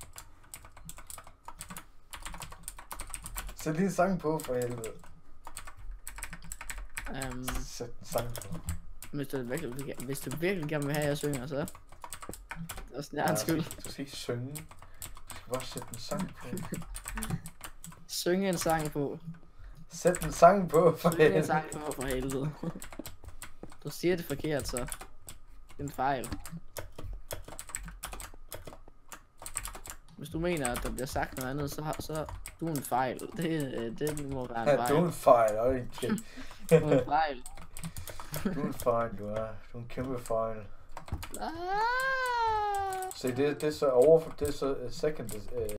Sæt lige en sang på for helvede. Um, Sæt en sang på. hvis, du virkelig, hvis du virkelig gerne vil have, at jeg synger, så... Det er sådan en skyld. Du skal ikke synge. Du skal bare sætte en sang på. Synge en sang på. Sæt en sang på for Synge en helvede. sang på for helvede. Du siger det forkert, så. Det er en fejl. Hvis du mener, at der bliver sagt noget andet, så har så du en fejl. Det, det må være en Ja, fejl. du er en fejl, og ikke. Du er en fejl. Du er en fejl, du er. Du er en kæmpe fejl. Ah! Se, det, det er så over, det er så second, uh,